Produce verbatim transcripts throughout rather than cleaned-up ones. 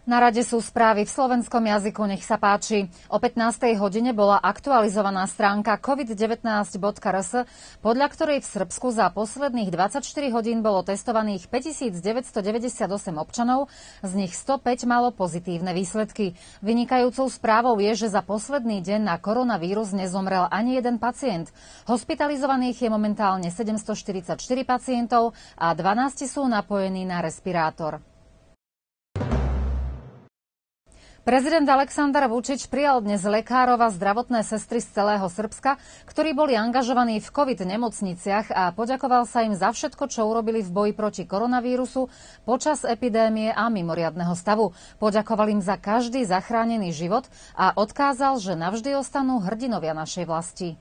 Na rade sú správy v slovenskom jazyku, nech sa páči. O pätnástej hodine bola aktualizovaná stránka covid devätnásť bodka er es, podľa ktorej v Srbsku za posledných dvadsaťštyri hodín bolo testovaných päťtisícdeväťstodeväťdesiatosem občanov, z nich stopäť malo pozitívne výsledky. Vynikajúcou správou je, že za posledný deň na koronavírus nezomrel ani jeden pacient. Hospitalizovaných je momentálne sedemstoštyridsaťštyri pacientov a dvanásť sú napojení na respirátor. Prezident Aleksandar Vučić prijal dnes lekárov a zdravotné sestry z celého Srbska, ktorí boli angažovaní v COVID nemocniciach a poďakoval sa im za všetko, čo urobili v boji proti koronavírusu počas epidémie a mimoriadneho stavu. Poďakoval im za každý zachránený život a odkázal, že navždy ostanú hrdinovia našej vlasti.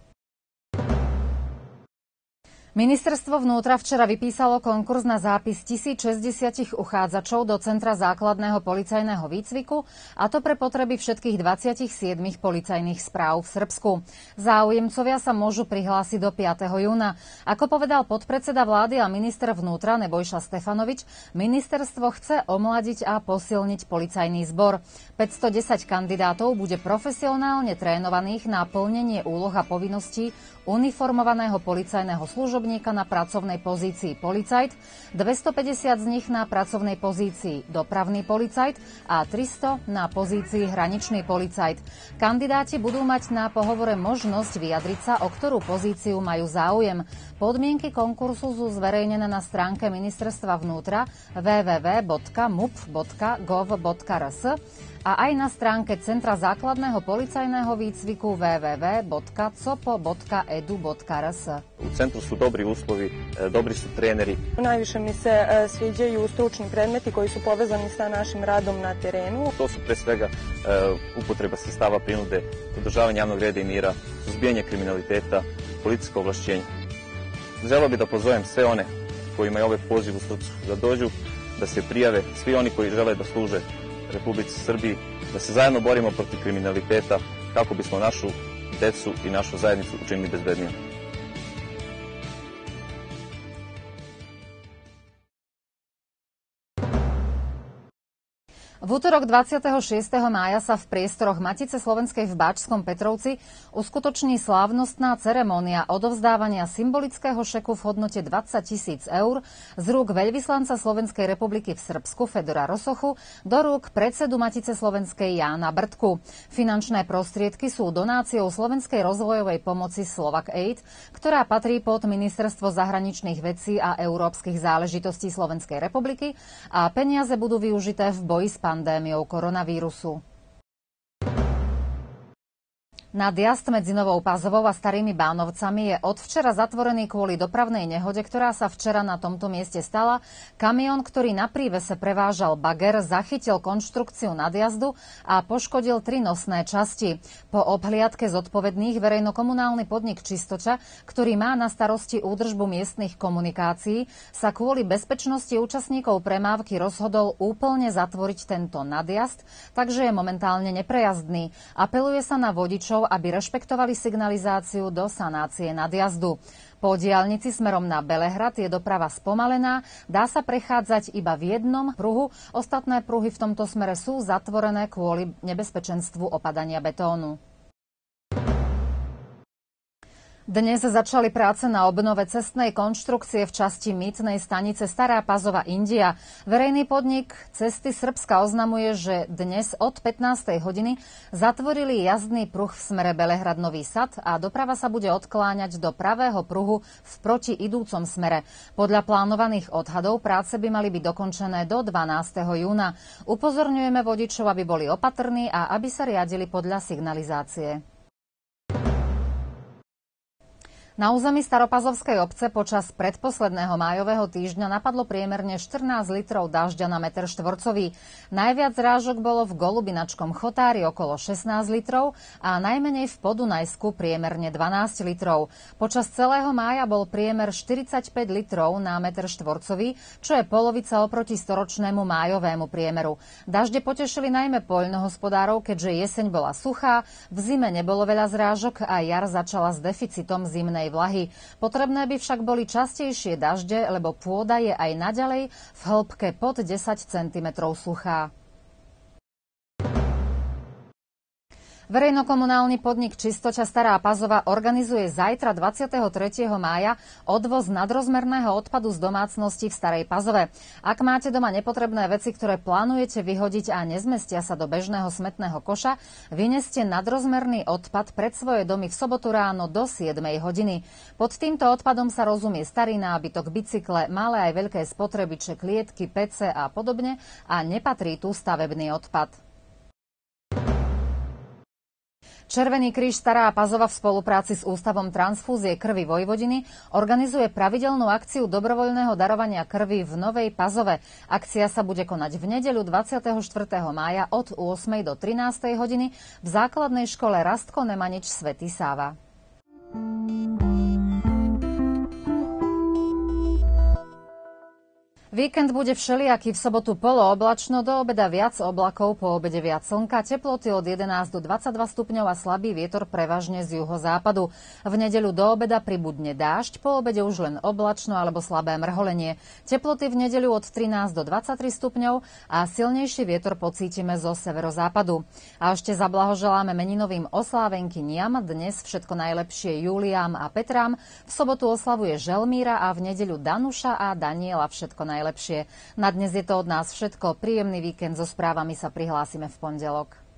Ministerstvo vnútra včera vypísalo konkurs na zápis tisícšesťdesiat uchádzačov do Centra základného policajného výcviku, a to pre potreby všetkých dvadsaťsedem policajných správ v Srbsku. Záujemcovia sa môžu prihlásiť do piateho júna. Ako povedal podpredseda vlády a minister vnútra Nebojša Stefanovič, ministerstvo chce omladiť a posilniť policajný zbor. päťstodesať kandidátov bude profesionálne trénovaných na plnenie úloh a povinností uniformovaného policajného služobníka na pracovnej pozícii policajt, dvestopäťdesiat z nich na pracovnej pozícii dopravný policajt a tristo na pozícii hraničný policajt. Kandidáti budú mať na pohovore možnosť vyjadriť sa, o ktorú pozíciu majú záujem. Podmienky konkursu sú zverejnené na stránke ministerstva vnútra w w w bodka m u p bodka gov bodka r s a aj na stránke Centra základného policajného výcviku w w w bodka copo bodka e d u bodka r s. U centru su dobri uslovi, dobri su treneri. Najviše mi se sviđaju stručni predmeti koji su povezani sa našim radom na terenu. To su pre svega upotreba sredstava prinude, održavanje javnog reda i mira, suzbijanje kriminaliteta, policijsko ovlašćenje. Želeo bih da pozovem sve one koji imaju ovaj poziv u srcu da dođu, da se prijave, svi oni koji žele da služe Republici Srbiji, da se zajedno borimo protiv kriminaliteta kako bismo našu decu i našu zajednicu učinili bezbednijom. V útorok dvadsiateho šiesteho mája sa v priestoroch Matice slovenskej v Báčskom Petrovci uskutoční slávnostná ceremónia odovzdávania symbolického šeku v hodnote dvadsať tisíc eur z rúk veľvyslanca Slovenskej republiky v Srbsku Fedora Rosochu do rúk predsedu Matice slovenskej Jána Brtku. Finančné prostriedky sú donáciou Slovenskej rozvojovej pomoci Slovak Aid, ktorá patrí pod Ministerstvo zahraničných vecí a európskych záležitostí Slovenskej republiky, a peniaze budú využité v boji s pandémiou koronavírusu. Nadjazd medzi Novou Pazovou a Starými Bánovcami je od včera zatvorený kvôli dopravnej nehode, ktorá sa včera na tomto mieste stala. Kamión, ktorý na prívese prevážal bager, zachytil konštrukciu nadjazdu a poškodil tri nosné časti. Po obhliadke zodpovedných verejnokomunálny podnik Čistoča, ktorý má na starosti údržbu miestnych komunikácií, sa kvôli bezpečnosti účastníkov premávky rozhodol úplne zatvoriť tento nadjazd, takže je momentálne neprejazdný. Apeluje sa na vodičov, aby rešpektovali signalizáciu do sanácie nadjazdu. Po diaľnici smerom na Belehrad je doprava spomalená, dá sa prechádzať iba v jednom pruhu, ostatné pruhy v tomto smere sú zatvorené kvôli nebezpečenstvu opadania betónu. Dnes začali práce na obnove cestnej konštrukcie v časti mýtnej stanice Stará Pazova India. Verejný podnik Cesty Srbska oznamuje, že dnes od pätnástej hodiny zatvorili jazdný pruh v smere Belehrad Nový Sad a doprava sa bude odkláňať do pravého pruhu v protiidúcom smere. Podľa plánovaných odhadov práce by mali byť dokončené do dvanásteho júna. Upozorňujeme vodičov, aby boli opatrní a aby sa riadili podľa signalizácie. Na území Staropazovskej obce počas predposledného májového týždňa napadlo priemerne štrnásť litrov dažďa na meter štvorcový. Najviac zrážok bolo v Golubinačkom Chotári okolo šestnásť litrov a najmenej v Podunajsku priemerne dvanásť litrov. Počas celého mája bol priemer štyridsaťpäť litrov na meter štvorcový, čo je polovica oproti storočnému májovému priemeru. Dažde potešili najmä poľnohospodárov, keďže jeseň bola suchá, v zime nebolo veľa zrážok a jar začala s deficitom zimnej vlahy. Potrebné by však boli častejšie dažde, lebo pôda je aj naďalej v hĺbke pod desať centimetrov suchá. Verejnokomunálny podnik Čistoča Stará Pazova organizuje zajtra dvadsiateho tretieho mája odvoz nadrozmerného odpadu z domácností v Starej Pazove. Ak máte doma nepotrebné veci, ktoré plánujete vyhodiť a nezmestia sa do bežného smetného koša, vyneste nadrozmerný odpad pred svoje domy v sobotu ráno do siedmej hodiny. Pod týmto odpadom sa rozumie starý nábytok, bicykle, malé aj veľké spotrebiče, klietky, pece a podobne a nepatrí tu stavebný odpad. Červený kríž Stará Pazova v spolupráci s Ústavom transfúzie krvi Vojvodiny organizuje pravidelnú akciu dobrovoľného darovania krvi v Novej Pazove. Akcia sa bude konať v nedeľu dvadsiateho štvrtého mája od ôsmej do trinástej hodiny v základnej škole Rastko Nemanič Svätý Sáva. Víkend bude všelijaký, v sobotu polooblačno, do obeda viac oblakov, po obede viac slnka, teploty od jedenásť do dvadsaťdva stupňov a slabý vietor prevažne z juhozápadu. V nedeľu do obeda pribudne dážď, po obede už len oblačno alebo slabé mrholenie. Teploty v nedeľu od trinásť do dvadsaťtri stupňov a silnejší vietor pocítime zo severozápadu. A ešte zablahoželáme meninovým oslávenkyniam, dnes všetko najlepšie Juliám a Petrám, v sobotu oslavuje Želmíra a v nedeľu Danuša a Daniela, všetko najlepšie. Lepšie. Na dnes je to od nás všetko. Príjemný víkend, so správami sa prihlásime v pondelok.